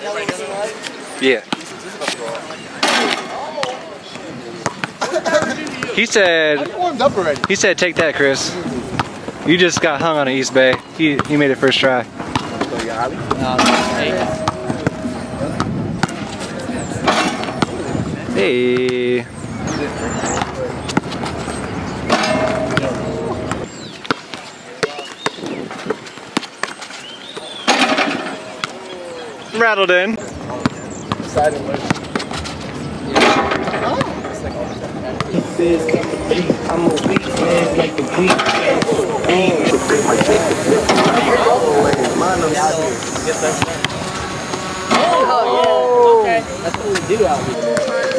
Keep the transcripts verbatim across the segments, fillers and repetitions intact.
Yeah. He said. He said, "Take that, Chris. You just got hung on an East Bay. He he made it first try." Hey. Rattled in. He says, I'm a weak man like the weak. Oh, yeah. Okay. That's what we do out here.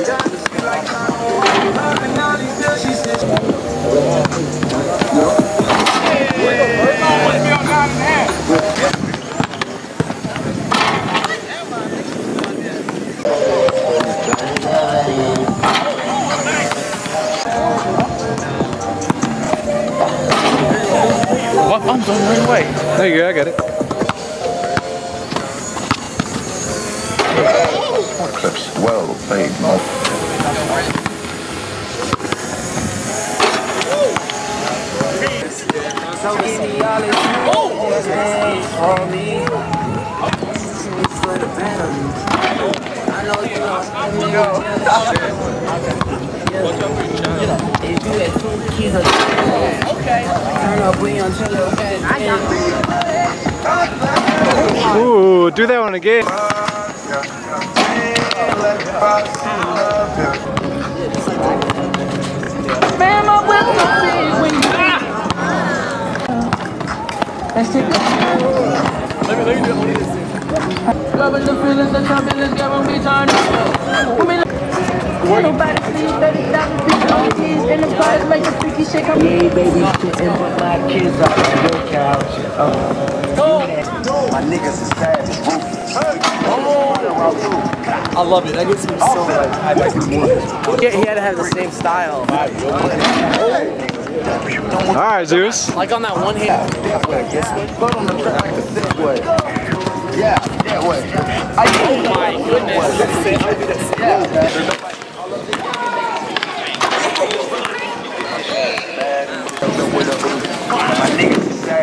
What? I'm going the right way. There you go, I got it. Clips well played, Mo. Ooh, do that one again. Man, my whip is big when you let's take it. Let me let me do it. Loving the feelings, the turbulence, get when we turn up. Nobody sees thirty thousand people on keys in the prize, make a freaky shit come. Yeah, baby, sitting with my kids on your couch. Oh. My niggas is fast as ruthless. I love it. That gets me so like I like it more. Yeah, he had to have the same style. All right, Zeus. Like on that one hand. This way, this way. But on the track, this way. Yeah, that way. Oh my goodness. Yeah. My niggas is sad.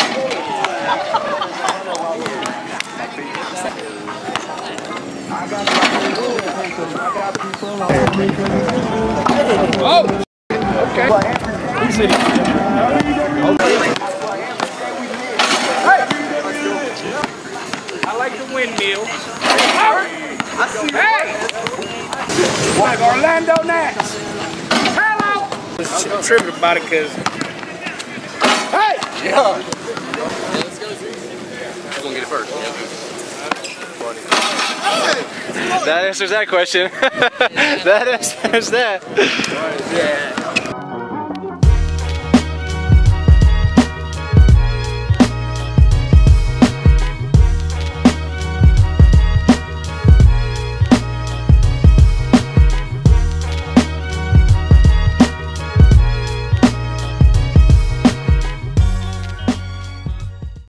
Oh! Okay. Easy. I like the windmill. I see hey! Like Orlando Nats. Hello! I'm tripping about it because. Hey! Yeah. Let's go. Who's gonna get it first? That answers that question. That answers that. Yeah.